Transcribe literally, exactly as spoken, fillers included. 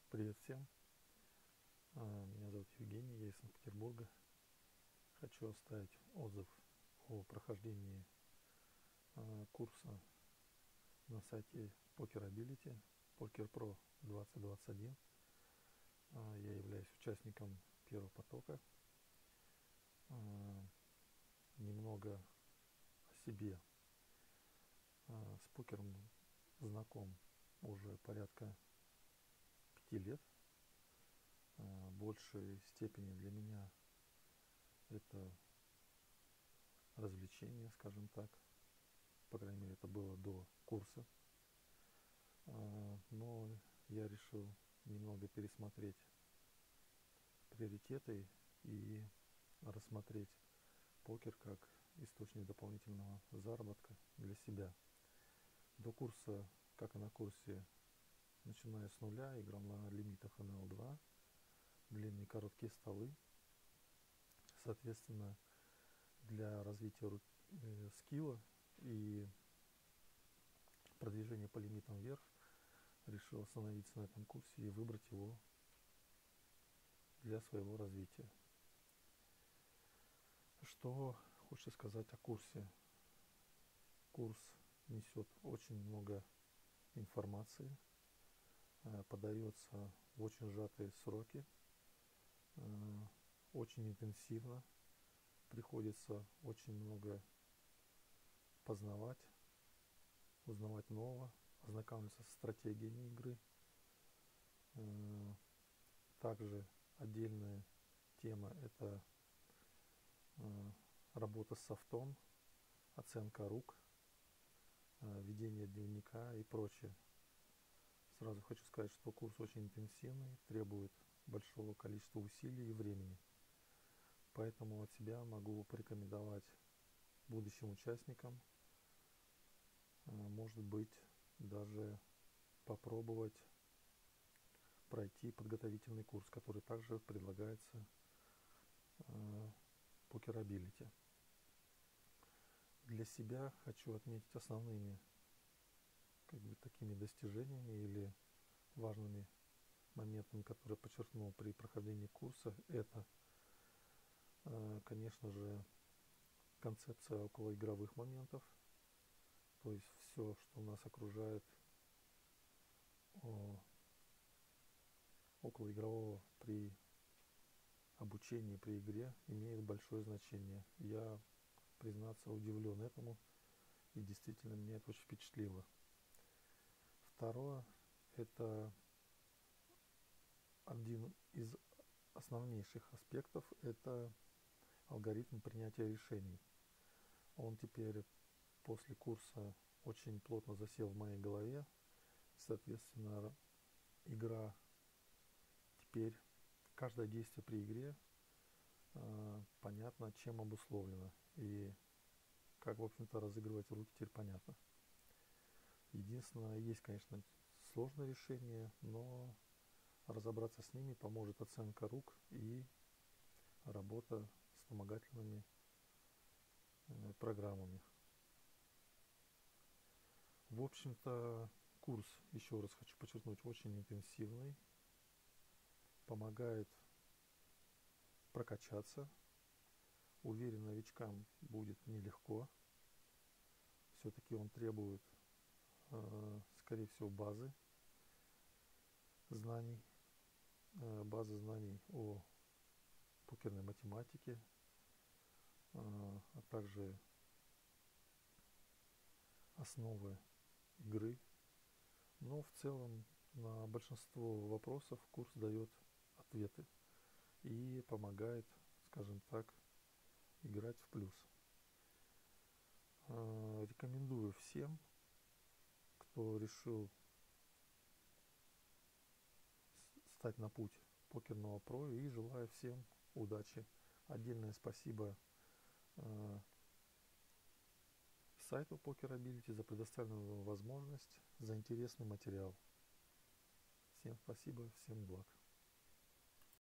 Привет всем. А, Меня зовут Евгений, я из Санкт-Петербурга. Хочу оставить отзыв о прохождении а, курса на сайте PokerAbility, PokerPro двадцать двадцать один. А, Я являюсь участником первого потока. А, Немного о себе. А, С покером знаком уже порядка пяти лет. А, В большей степени для меня это развлечение, скажем так. По крайней мере, это было до курса. А, Но я решил немного пересмотреть приоритеты и рассмотреть покер как источник дополнительного заработка для себя. До курса, как и на курсе, начиная с нуля, играл на лимитах эн эл два, длинные короткие столы. Соответственно, для развития ру- э, скилла и продвижения по лимитам вверх решил остановиться на этом курсе и выбрать его для своего развития. Что хочется сказать о курсе? Курс несет очень много информации, э, подается в очень сжатые сроки, э, очень интенсивно, приходится очень много познавать, узнавать нового, ознакомиться с стратегиями игры. Э, Также отдельная тема — это э, работа с софтом, оценка рук, э, ведение дневника и прочее. Сразу хочу сказать, что курс очень интенсивный, требует большого количества усилий и времени. Поэтому от себя могу порекомендовать будущим участникам, э, может быть, даже попробовать пройти подготовительный курс, который также предлагается э, PokerAbility. Для себя хочу отметить основными как бы такими достижениями или важными моментами, которые подчеркнул при прохождении курса. Это, э, конечно же, концепция околоигровых моментов, то есть все, что нас окружает о, околоигрового при обучении, при игре, имеет большое значение. Я, признаться, удивлен этому, и действительно меня это очень впечатлило. Второе, это один из основнейших аспектов, это алгоритм принятия решений. Он теперь после курса очень плотно засел в моей голове. Соответственно, игра теперь, каждое действие при игре э, понятно, чем обусловлено. И как, в общем-то, разыгрывать руки теперь понятно. Единственное, есть, конечно, сложное решение, но разобраться с ними поможет оценка рук и работа с вспомогательными э, программами. В общем-то, курс, еще раз хочу подчеркнуть, очень интенсивный, помогает прокачаться. Уверен, новичкам будет нелегко. Все-таки он требует, э, скорее всего, базы знаний, э, базы знаний о покерной математике, э, а также основы игры. Но в целом на большинство вопросов курс дает ответы и помогает, скажем так, играть в плюс. Э, Рекомендую всем, кто решил стать на путь покерного про, и желаю всем удачи. Отдельное спасибо э, сайту PokerAbility за предоставленную возможность, за интересный материал. Всем спасибо, всем благ.